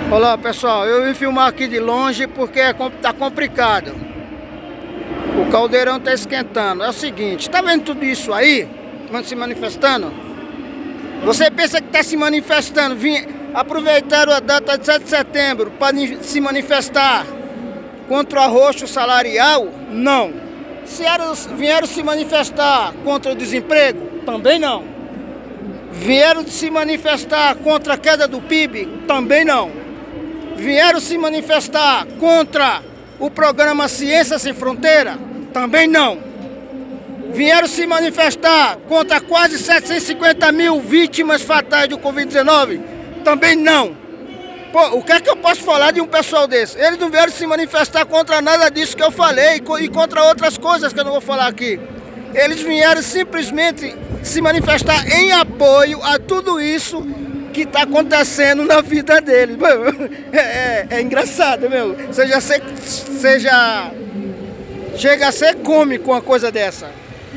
Olá pessoal, eu vim filmar aqui de longe porque tá complicado. O caldeirão tá esquentando. É o seguinte, tá vendo tudo isso aí? Se manifestando? Você pensa que tá se manifestando? Aproveitaram a data de 7 de setembro para se manifestar contra o arroxo salarial? Não. Vieram se manifestar contra o desemprego? Também não. Vieram se manifestar contra a queda do PIB? Também não. Vieram se manifestar contra o programa Ciência Sem Fronteira? Também não. Vieram se manifestar contra quase 750 mil vítimas fatais do Covid-19? Também não. Pô, o que é que eu posso falar de um pessoal desse? Eles não vieram se manifestar contra nada disso que eu falei e contra outras coisas que eu não vou falar aqui. Eles vieram simplesmente se manifestar em apoio a tudo isso que está acontecendo na vida deles. É engraçado, meu. Chega a ser cômico uma coisa dessa.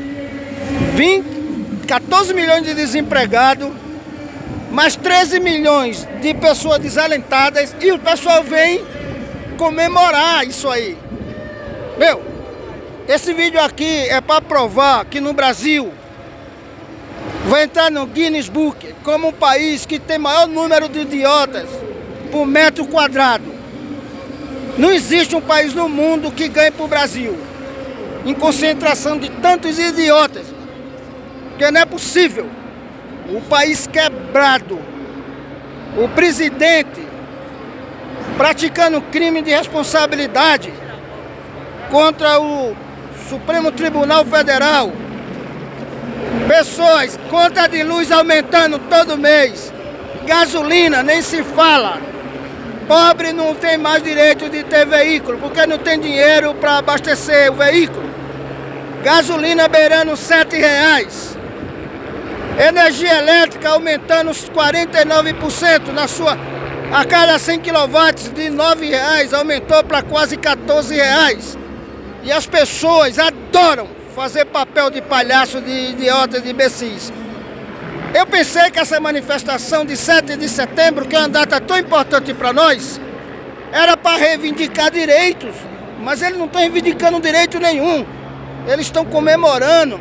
14 milhões de desempregados, mais 13 milhões de pessoas desalentadas e o pessoal vem comemorar isso aí. Meu, esse vídeo aqui é para provar que no Brasil vai entrar no Guinness Book como um país que tem maior número de idiotas por metro quadrado. Não existe um país no mundo que ganhe para o Brasil em concentração de tantos idiotas, porque não é possível. O país quebrado, o presidente praticando crime de responsabilidade contra o Supremo Tribunal Federal. Pessoas, conta de luz aumentando todo mês. Gasolina, nem se fala. Pobre não tem mais direito de ter veículo, porque não tem dinheiro para abastecer o veículo. Gasolina beirando R$7. Energia elétrica aumentando uns 49% a cada 100 kW de R$9 aumentou para quase R$14. E as pessoas adoram fazer papel de palhaço, de idiota, de imbecis. Eu pensei que essa manifestação de 7 de setembro, que é uma data tão importante para nós, era para reivindicar direitos, mas eles não estão reivindicando direito nenhum. Eles estão comemorando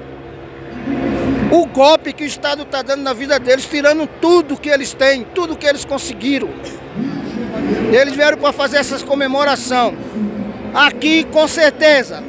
o golpe que o Estado está dando na vida deles, tirando tudo que eles têm, tudo que eles conseguiram. Eles vieram para fazer essas comemorações. Aqui, com certeza,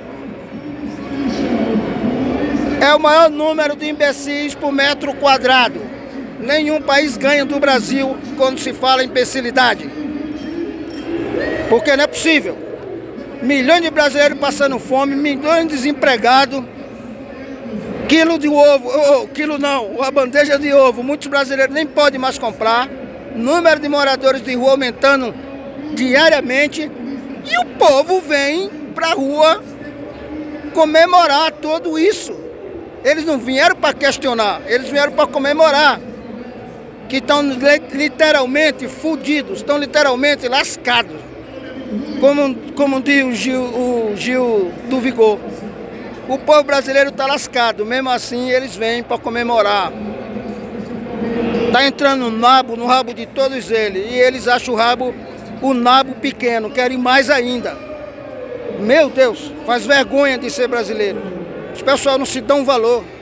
é o maior número de imbecis por metro quadrado. Nenhum país ganha do Brasil quando se fala em imbecilidade. Porque não é possível. Milhões de brasileiros passando fome, milhões de desempregados. Quilo de ovo, quilo não, a bandeja de ovo, muitos brasileiros nem podem mais comprar. Número de moradores de rua aumentando diariamente. E o povo vem pra rua comemorar tudo isso. Eles não vieram para questionar, eles vieram para comemorar. Que estão literalmente fodidos, estão literalmente lascados. Como diz o Gil do Vigor. O povo brasileiro está lascado, mesmo assim eles vêm para comemorar. Está entrando no rabo de todos eles. E eles acham o nabo pequeno, querem mais ainda. Meu Deus, faz vergonha de ser brasileiro. Os pessoal não se dão valor.